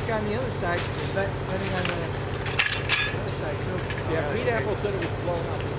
look on the other side, depending on the other side too. Yeah, Pete Apple said it was blown up.